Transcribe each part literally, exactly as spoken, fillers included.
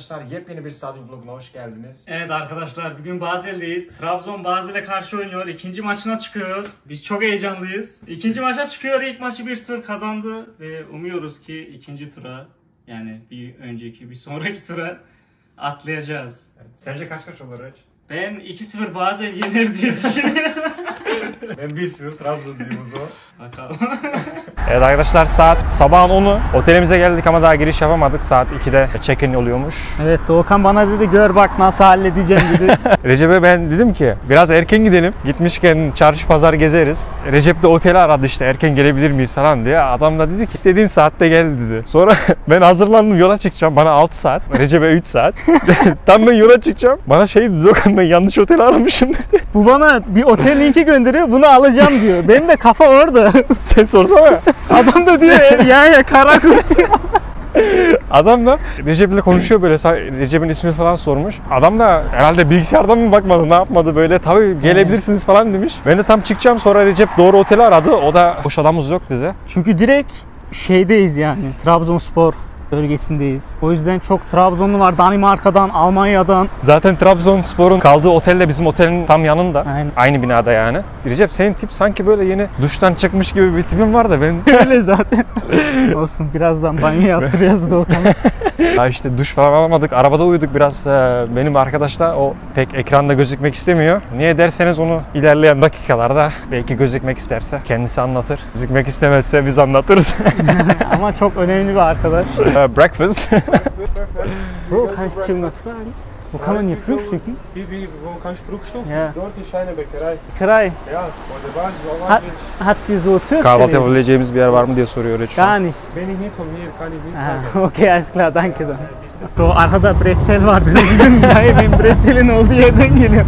arkadaşlar, yepyeni bir stadyum vloguna hoş geldiniz. Evet arkadaşlar, bugün Basel'deyiz. Trabzon Basel'e karşı oynuyor. İkinci maçına çıkıyor. Biz çok heyecanlıyız. İkinci maça çıkıyor. İlk maçı bir sıfır kazandı ve umuyoruz ki ikinci tura, yani bir önceki, bir sonraki tura atlayacağız. Evet. Sence kaç kaç olur Reç? Ben iki sıfır Basel yener diye düşünüyorum. Ben bir sıfır Trabzon diyeyim o zaman. Bakalım. Evet arkadaşlar, saat sabahın onu. Otelimize geldik ama daha giriş yapamadık. Saat ikide check-in oluyormuş. Evet, Doğukan bana dedi, gör bak nasıl halledeceğim dedi. Recep'e ben dedim ki biraz erken gidelim. Gitmişken çarşı pazar gezeriz. Recep de oteli aradı işte, erken gelebilir miyiz falan diye. Adam da dedi ki istediğin saatte gel dedi. Sonra ben hazırlandım, yola çıkacağım. Bana altı saat. Recep'e üç saat. Tam ben yola çıkacağım. Bana şey dedi, Doğukan ben yanlış oteli aramışım dedi. Bu bana bir otel linki gönderiyor, bunu alacağım diyor. Benim de kafa orada. Sen sorsana. Adam da diyor ya ya karakol diyor. Adam da Recep'le konuşuyor böyle, Recep'in ismini falan sormuş. Adam da herhalde bilgisayardan mı bakmadı, ne yapmadı böyle, tabii gelebilirsiniz falan demiş. Ben de tam çıkacağım, sonra Recep doğru oteli aradı. O da boş adamımız yok dedi. Çünkü direkt şeydeyiz yani, Trabzonspor bölgesindeyiz. O yüzden çok Trabzonlu var, Danimarka'dan, Almanya'dan. Zaten Trabzonspor'un kaldığı otel de bizim otelin tam yanında. Aynen. Aynı binada yani. Recep, senin tip sanki böyle yeni duştan çıkmış gibi bir tipin var da ben... Öyle zaten. Olsun, birazdan banyo yaptıracağız Doğukan'a. Ya işte duş falan alamadık. Arabada uyuduk biraz. Benim arkadaş da o pek ekranda gözükmek istemiyor. Niye derseniz onu ilerleyen dakikalarda belki gözükmek isterse kendisi anlatır. Gözükmek istemezse biz anlatırız. Ama çok önemli bir arkadaş. Breakfast. Bro, kannst du irgendwas fragen? Wo kann man hier frühstücken? Wie, wie, wo kannst du frühstücken? Ja. Dort ist eine Bäckerei. Kray. Ja, bei der Basis war Hat, eigentlich. hat sie so Türkçe? Kahvaltı yapabileceğimiz bir yer var mı diye soruyor Reç. Gar nicht. Bin ich nicht von hier, kann ich nicht Ha, sagen. okey, alles klar, danke dann. Bro, arkada pretzel var dedim. Dayı benim pretzelin olduğu yerden geliyor.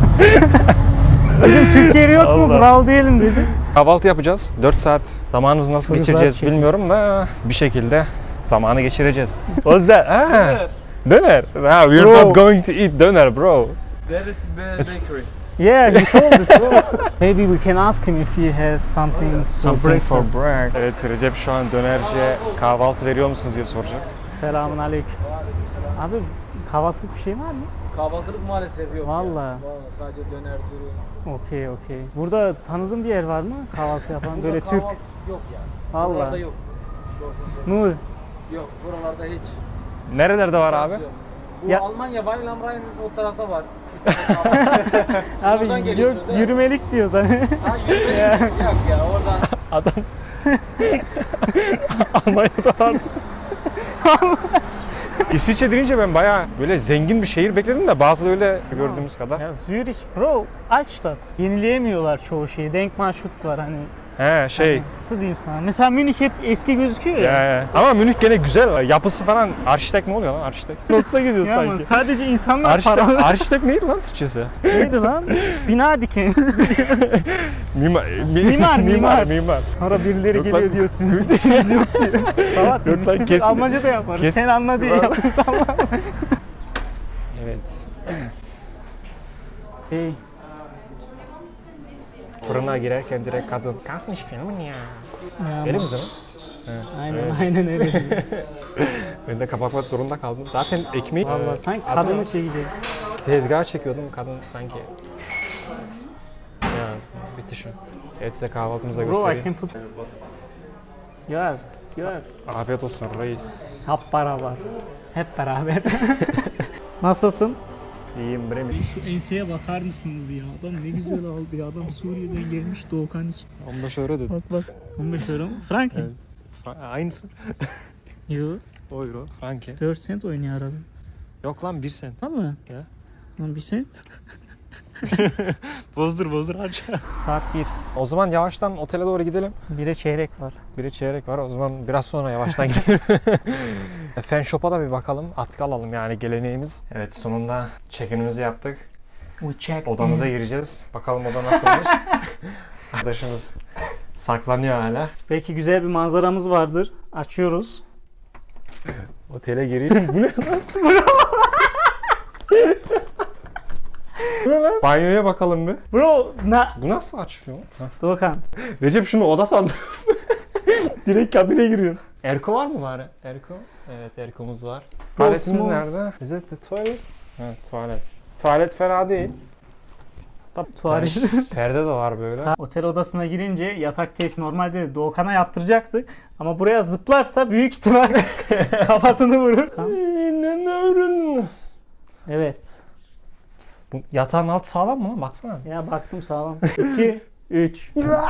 Dedim Türkiye yok mu? Allah. Kural diyelim dedi. Kahvaltı yapacağız. dört saat zamanımızı nasıl Çocuklar geçireceğiz çekiyor. bilmiyorum da bir şekilde zamanı geçireceğiz. What's that? Ah, döner. Ah, we're Bro. not going to eat döner, bro. That is a bakery. Yeah, he told it, bro. Maybe we can ask him if he has something for Something for breakfast. breakfast. Evet, Recep şu an dönerciye kahvaltı veriyor musunuz diye soracak. Selamun aleyküm. Abi kahvaltılık bir şey var mı? Kahvaltılık maalesef yok. Vallahi. Ya. Vallahi sadece döner dürüm. Okey okey. Burada tanıdığın bir yer var mı? Kahvaltı yapan Burada böyle Türk. kahvaltı yok yani. Vallahi. Buralarda yok. Doğrusunu söyleyeyim. Mu? Yok buralarda hiç. Nerelerde var abi? Yok. Bu Ya- Almanya Weil am Rhein o tarafta var. Abi Oradan yok, geliyorsunuz, değil mi? yürümelik diyoruz hani. Ha yürümeyin. Yok ya oradan. Adam Almanya'da var. İsviçre deyince ben bayağı böyle zengin bir şehir bekledim de bazı öyle gördüğümüz kadar. Ya Zürich bro, Altstadt. Yenileyemiyorlar çoğu şeyi. Denkmalschutz var hani. He şey. Nasıl diyeyim sana? Mesela Münih hep eski gözüküyor ya. Ya, ya. Ama Münih gene güzel. Yapısı falan, arşitek mi oluyor lan, arşitek? Notsa gidiyor Ya ama sanki. sadece insanlar Arşitek, paralı. arşitek neydi lan Türkçesi? Neydi lan? Bina diken. Mimar, mi- Mimar, mimar, mimar. mimar. Sonra birileri Yok geliyor lan. diyor sizin bütçeniz yok diyor. Tamam biz Yok lan, istesek kesin. Almanca da yaparız. Kesin. Sen anla diye Var. yaparız ama. Evet. Hey. Fırına girerken direkt kadın. Kannst nicht filmen ya. Ya, Öyle mi canım? aynen Evet. aynen öyle. Ben de kapatmak zorunda kaldım. Zaten ekmeği Vallahi sanki Adam- kadını şey gibi. tezgaha çekiyordum, kadın sanki. Ya bitti şu. Evet, size kahvaltımıza Bro I göstereyim. can put... Gör, gör. Afiyet olsun reis. Hep beraber. Hep beraber. Nasılsın? İyiyim bre. Şu enseye bakar mısınız ya? Adam ne güzel aldı ya. Adam Suriye'den gelmiş Doğukan için. on beş euro dedim. Bak bak. on beş euro mu? Frank Evet. Fra- Aynısı. Yo. O euro. Franke. dört sent oynuyor arada. Yok lan bir sent. Valla. Ya. Lan bir sent. Bozdur bozdur harca. Saat bir. O zaman yavaştan otele doğru gidelim. Bire çeyrek var. Biri çeyrek var. O zaman biraz sonra yavaştan gidelim. Fan Shop'a da bir bakalım. Atkı alalım yani, geleneğimiz. Evet, sonunda check-in'imizi yaptık. We check. Odamıza gireceğiz. Bakalım oda nasılmış. Arkadaşımız saklanıyor hala. Belki güzel bir manzaramız vardır. Açıyoruz. Otele giriş. Bu ne lan? Bu ne lan? Banyoya bakalım bir. Bro, na... Bu nasıl açılıyor? Ha. Doğukan. Recep şunu oda sandım. Direkt kabine giriyor. Erko var mı bari? Erko? Evet, Erko'muz var. Bro, Tuvaletimiz small. nerede? Is it the toilet? Evet, tuvalet. Tuvalet fena değil. Tabii tuvalet. Perde de var böyle. Otel odasına girince yatak testi normalde Doğukan'a yaptıracaktık. Ama buraya zıplarsa büyük ihtimal kafasını vurur. Evet. Bu yatağın altı sağlam mı lan? Baksana. Ya baktım sağlam. iki, üç.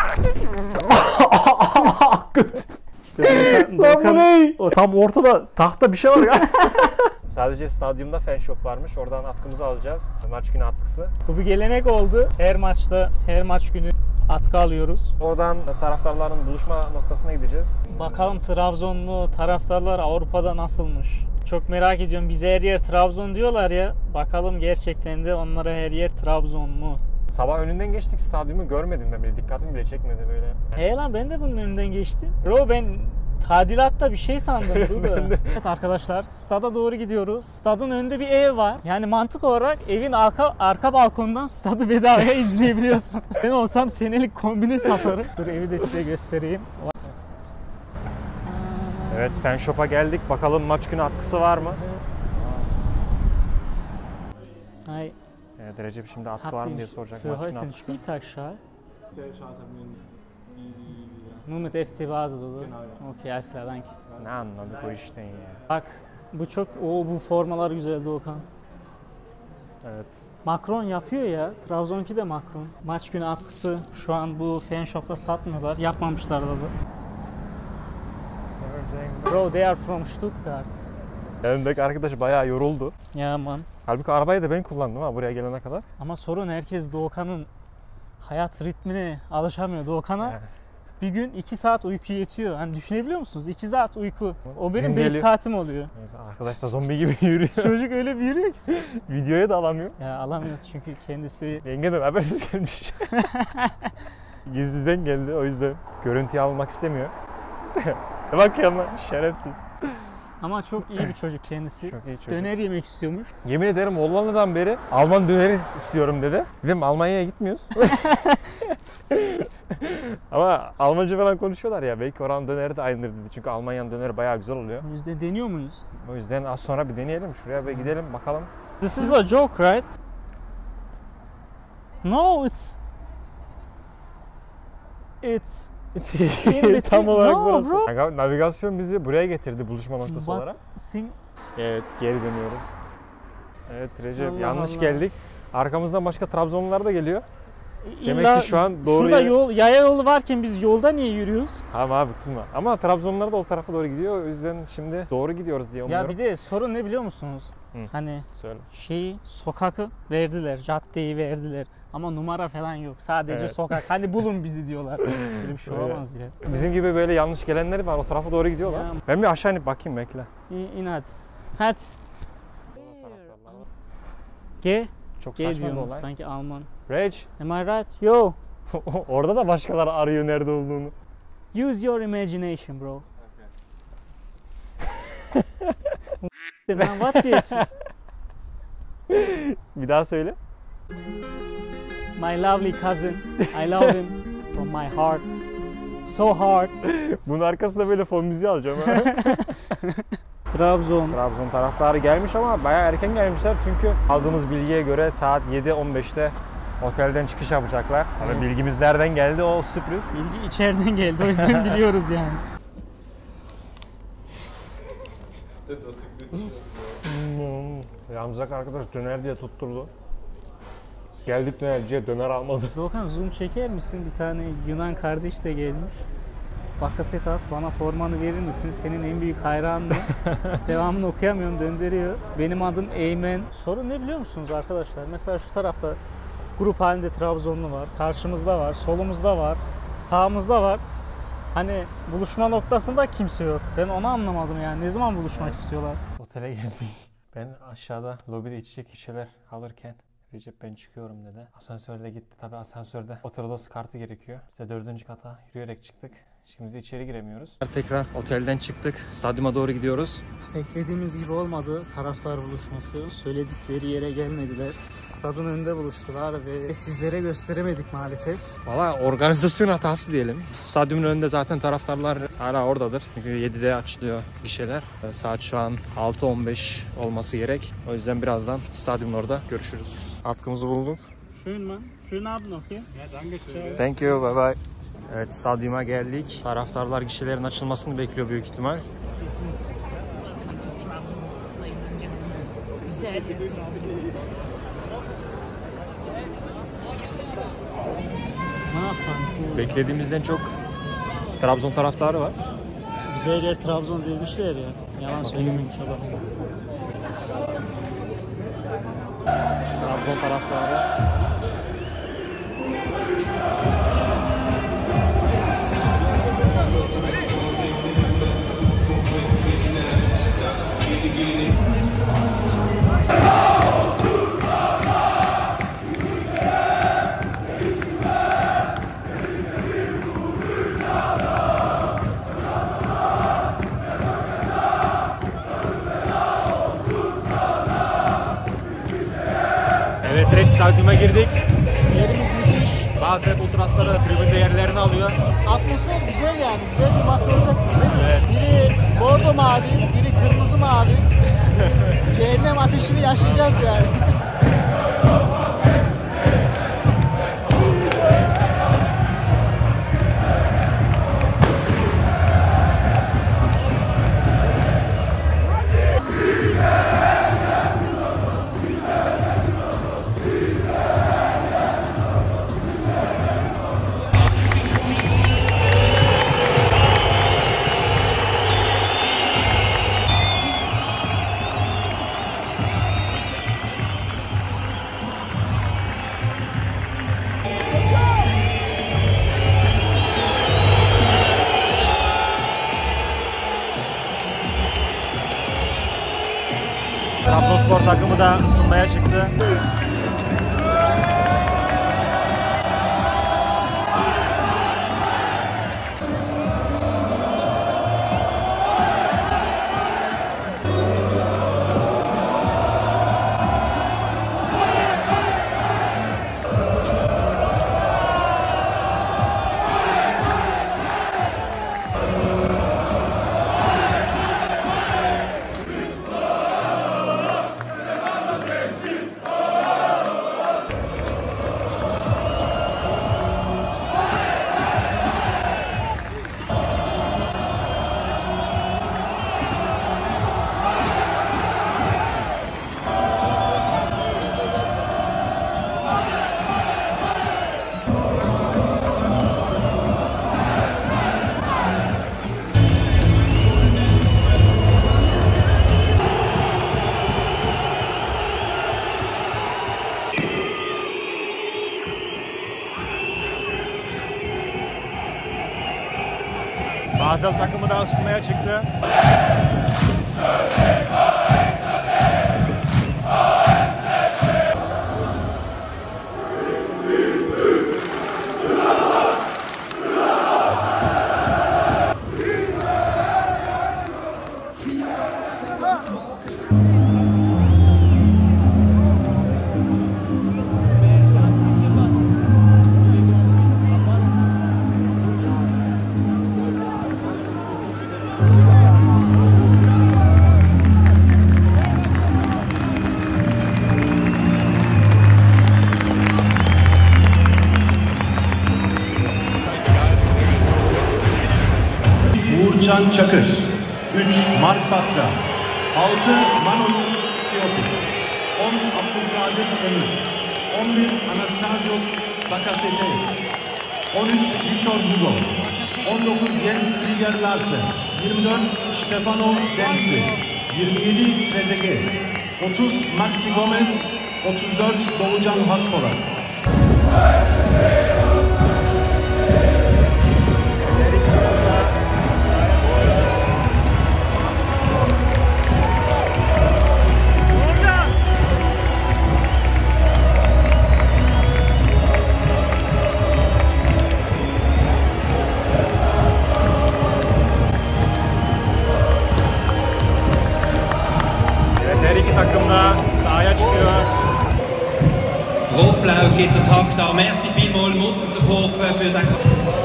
İşte Doğukan, O tam ortada tahta bir şey var ya. Sadece stadyumda fan shop varmış. Oradan atkımızı alacağız. Maç günü atkısı. bu bir gelenek oldu. Her maçta, her maç günü atkı alıyoruz. Oradan taraftarların buluşma noktasına gideceğiz. Bakalım Trabzonlu taraftarlar Avrupa'da nasılmış? Çok merak ediyorum. Bize her yer Trabzon diyorlar ya. Bakalım gerçekten de onlara her yer Trabzon mu? Sabah önünden geçtik, stadyumu görmedim ben bile. Dikkatimi bile çekmedi böyle. He lan ben de bunun önünden geçtim. Bro ben tadilatta bir şey sandım burada. Evet arkadaşlar stada doğru gidiyoruz. Stadın önünde bir ev var. Yani mantık olarak evin arka arka balkondan stadı bedavaya izleyebiliyorsun. Ben olsam senelik kombine satarım. Dur evi de size göstereyim. Evet, fan shop'a geldik. Bakalım maç günü atkısı var mı? Hay. Evet, Recep şimdi atkı var mı diye soracak Für maç günü heute ein atkısı. Spieltagsschal. Zellschals haben wir die, die, Nur mit F C Basel oder? Genau, ja. Okay, alles klar, danke. Ne anladık o işten ya. Bak bu çok, o bu formalar güzel Doğukan. Evet. Macron yapıyor ya. Trabzonki de Macron. Maç günü atkısı şu an bu fan shop'ta satmıyorlar. Yapmamışlar da. Bro, they are from Stuttgart. Önümdeki arkadaş bayağı yoruldu. Ya man. Halbuki arabayı da ben kullandım ha buraya gelene kadar. Ama sorun herkes Doğukan'ın hayat ritmine alışamıyor. Doğukan'a Yani. bir gün iki saat uyku yetiyor. Hani düşünebiliyor musunuz? iki saat uyku. O benim Gün beş geliyor. saatim oluyor. Evet, arkadaş da zombi gibi yürüyor. Çocuk öyle bir yürüyor ki. Videoya da alamıyor. Ya alamıyoruz çünkü kendisi Yengeden haberiniz gelmiş. Gizliden geldi o yüzden görüntüyü almak istemiyor. Bak ya lan, şerefsiz. ama çok iyi bir çocuk kendisi. Çok iyi çocuk. Döner yemek istiyormuş. Yemin ederim Hollanda'dan beri Alman döneri istiyorum dedi. Dedim Almanya'ya gitmiyoruz. Ama Almanca falan konuşuyorlar ya, belki oranın döneri de aynıdır dedi. Çünkü Almanya'nın döneri bayağı güzel oluyor. O yüzden deniyor muyuz? O yüzden az sonra bir deneyelim. Şuraya bir gidelim bakalım. This is a joke, right? No, it's it's in Tam olarak No, burası. bro. Kanka, navigasyon bizi buraya getirdi buluşma noktası but olarak. sing Evet, geri dönüyoruz. Evet Recep, Allah yanlış Allah. geldik. Arkamızdan başka Trabzonlular da geliyor. Demek İlla ki şu an doğru şurada yere- yol, yaya yolu varken biz yolda niye yürüyoruz? Tamam abi kızma. Ama Trabzonlular da o tarafa doğru gidiyor. O yüzden şimdi doğru gidiyoruz diye umuyorum. Ya bir de sorun ne biliyor musunuz? Hı. Hani Söyle. şeyi, sokakı verdiler, caddeyi verdiler. Ama numara falan yok. Sadece Evet. sokak. Hani bulun bizi diyorlar. Böyle bir şey Öyle. olamaz ya. Bizim gibi böyle yanlış gelenler var. O tarafa doğru gidiyorlar. Ya. Ben bir aşağı inip bakayım, bekle. İn, in hadi. Hadi. G. Çok G saçma bir diyorum olay. sanki Alman. Reg. Am I right? Yo. Orada da başkaları arıyor nerede olduğunu. Use your imagination bro. Ben what did Bir daha söyle. my lovely cousin. I love him from my heart. So hard. Bunun arkasında böyle fon müziği alacağım. Ha. Trabzon. Trabzon taraftarı gelmiş ama bayağı erken gelmişler. Çünkü aldığımız bilgiye göre saat yedi on beşte otelden çıkış yapacaklar. Tabii Evet. bilgimiz nereden geldi o sürpriz. Bilgi içeriden geldi o yüzden biliyoruz yani. Hmm. Yalnızak arkadaş döner diye tutturdu. Geldik dönerciye, döner almadı. Doğukan zoom çeker misin? Bir tane Yunan kardeş de gelmiş. Bakasetas bana formanı verir misin? Senin en büyük hayranın. Devamını okuyamıyorum, döndürüyor. Benim adım Eymen. Sorun ne biliyor musunuz arkadaşlar? Mesela şu tarafta grup halinde Trabzonlu var. Karşımızda var, solumuzda var, sağımızda var. Hani buluşma noktasında kimse yok. Ben onu anlamadım yani. Ne zaman buluşmak istiyorlar? Otele geldik. Ben aşağıda lobide içecek bir şeyler alırken Recep ben çıkıyorum dedi. Asansörle gitti. Tabii asansörde otel odası kartı gerekiyor. Biz de dördüncü kata yürüyerek çıktık. Şimdi de içeri giremiyoruz. Tekrar otelden çıktık. Stadyuma doğru gidiyoruz. Beklediğimiz gibi olmadı taraftar buluşması. Söyledikleri yere gelmediler. Stadın önünde buluştular ve sizlere gösteremedik maalesef. Valla organizasyon hatası diyelim. Stadyumun önünde zaten taraftarlar hala oradadır. Çünkü yedide açılıyor gişeler. Saat şu an altı on beş olması gerek. O yüzden birazdan stadyumun orada görüşürüz. Atkımızı bulduk. Schön man. Schönen Abend noch hier. Ja, danke schön. Thank you. Bye bye. Evet, stadyuma geldik. Taraftarlar gişelerin açılmasını bekliyor büyük ihtimal. Beklediğimizden çok Trabzon taraftarı var. Bize her yer Trabzon demişler ya. Yalan söylemeyin inşallah. Trabzon taraftarı. Evet, direkt stadyuma girdik. Yerimiz müthiş. Bazı ultrasları da tribünde yerlerini alıyor. Atmosfer güzel yani. Güzel bir maç olacak. Evet. Biri bordo mavi, biri kırmızı mavi. Cehennem ateşini yaşayacağız yani. Trabzonspor takımı da ısınmaya çıktı. Basel takımı da ısınmaya çıktı. Uğurcan Çakır, üç Mark Patra, altı Manolus Siopis, on Abdülkadir Ömür, on bir Anastasios Bakasetes, on üç Victor Hugo, on dokuz Jens Strieger Larsen, yirmi dört Stefano Densli, yirmi yedi Trezeguet, otuz Maxi Gomez, otuz dört Doğucan Haspolat. Her iki takım da sahaya çıkıyor. Rot-Blau geht der Takt an. Merci vielmals Muttershofen für den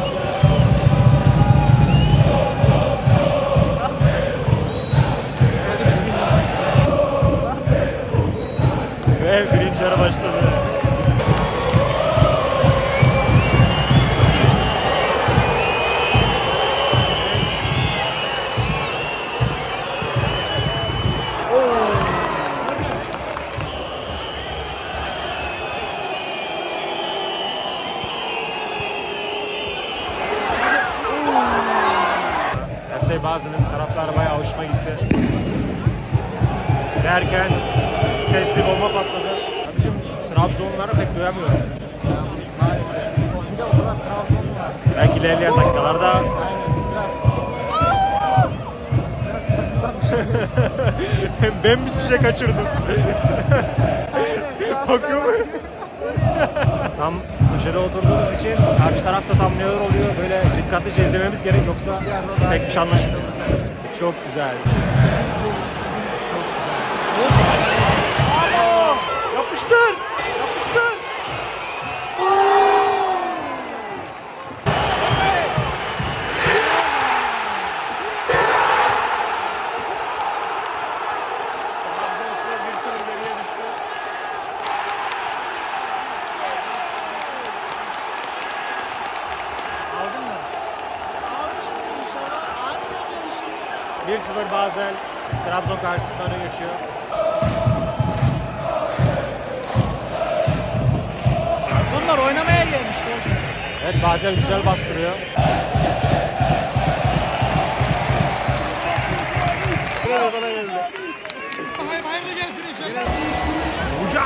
Ve birinci yarı başladı. F C Basel'in taraftarı bayağı hoşuma gitti. Derken sesli bomba patladı. Abicim Trabzonları pek duyamıyorum. Maalesef. Bir de o kadar Trabzon var. Belki ilerleyen dakikalarda Aynen biraz. Biraz takımdan bir şey diyorsun. ben bir şey kaçırdım. Bakıyor mu? Tam köşede oturduğumuz için karşı tarafta tam neler oluyor böyle dikkatlice izlememiz gerek yoksa pek bir şey anlaşılmıyor. Çok güzel. Yapıştır! Yapıştır! bir sıfır Basel Trabzon karşısında öne geçiyor. Bunlar oynamaya gelmişti. Evet Basel güzel bastırıyor. Biraz ona geldi. Hayırlı gelsin inşallah. Uca!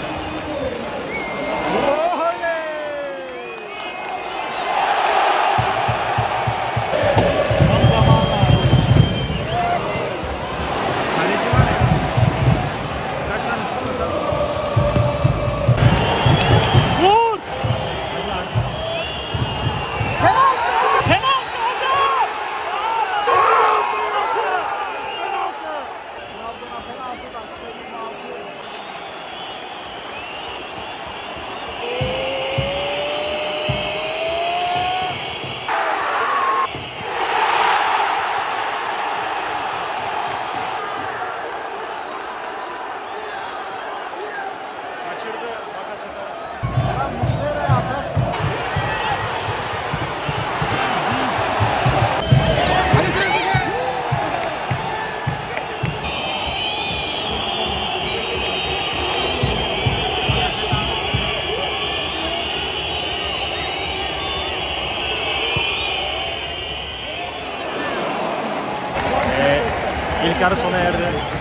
İlk yarı sona erdi.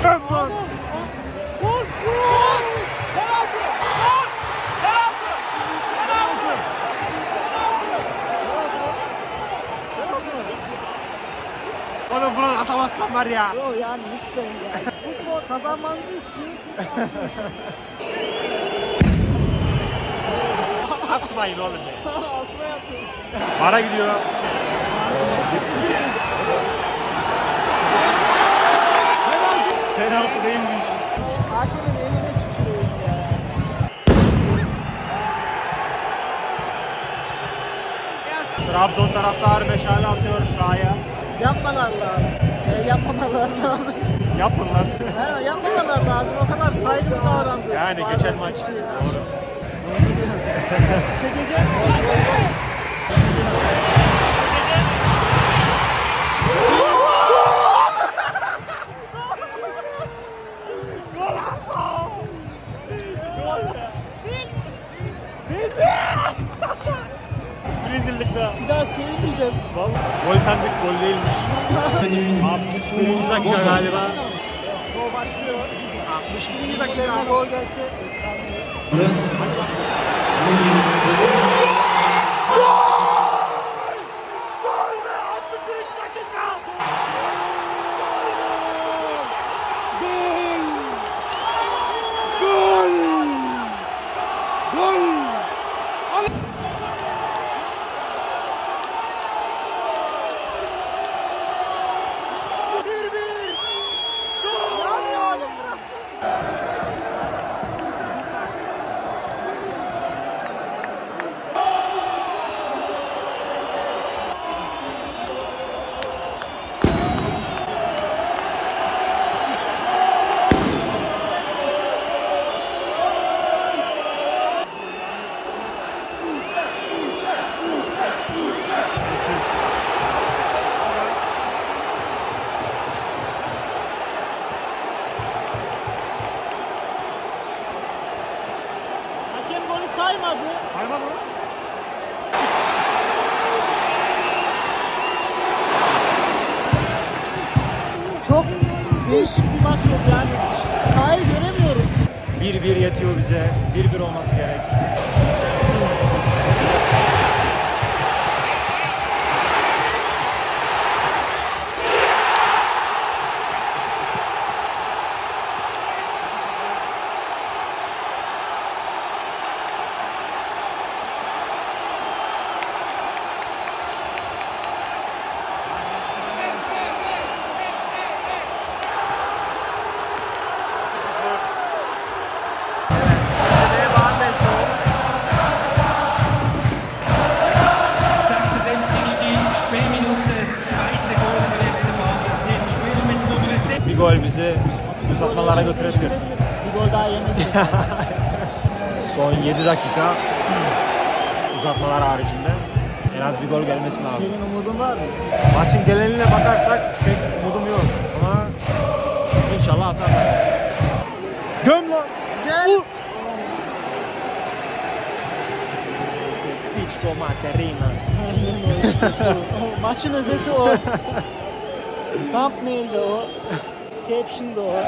Onu buradan atamazsam var ya. Yok yani lütfen ya. Futbol kazanmanızı istiyorsunuz. Atmayın oğlum be. Atma yapıyorum. Para gidiyor. Penaltı değilmiş. Hakemin eline tükürüyorum ya. Trabzon taraftarı meşale atıyor sahaya. Yapmalar lazım. E, yapmamalar lazım. Yapın lan. Ha, yapmamalar lazım. O kadar saygılı davrandı. Yani Bazen geçen maç. çıkıyor. Doğru. Çekeceğim. Brezillik'te. Bir daha sevinmeyeceğim. Gol sendik, gol değilmiş. altmış birinci dakika galiba. Show başlıyor. altmış birinci Üzerine dakika. gol gelse efsane. saymadı. Saymadı mı? Çok değişik bir maç oldu yani. Sahayı göremiyorum. bir bir yetiyor bize. bir bir olması gerek. Bir gol bizi uzatmalara götürebilir. Bir gol daha yemesin. Son yedi dakika uzatmalar haricinde en az bir gol gelmesi lazım. Senin umudun var mı? Maçın geneline bakarsak pek umudum yok ama inşallah atarlar. Göm lan! Gel! Hiç koma terina. Aynen o işte. O maçın özeti o. Thumbnail'de o. Caption'da o.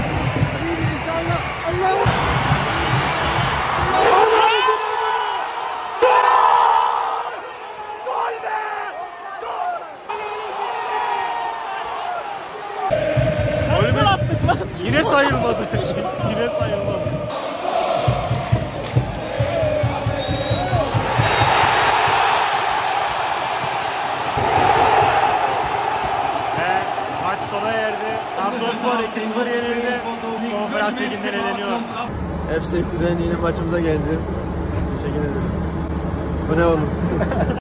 Golümüz Attık lan. yine sayılmadı. Yine sayılmadı. Ve maç sona erdi. Trabzonspor iki sıfır yenildi. Konferans liginden eleniyor. F C Kuzey'in yine maçımıza geldi. Teşekkür ederim. Bu ne oğlum?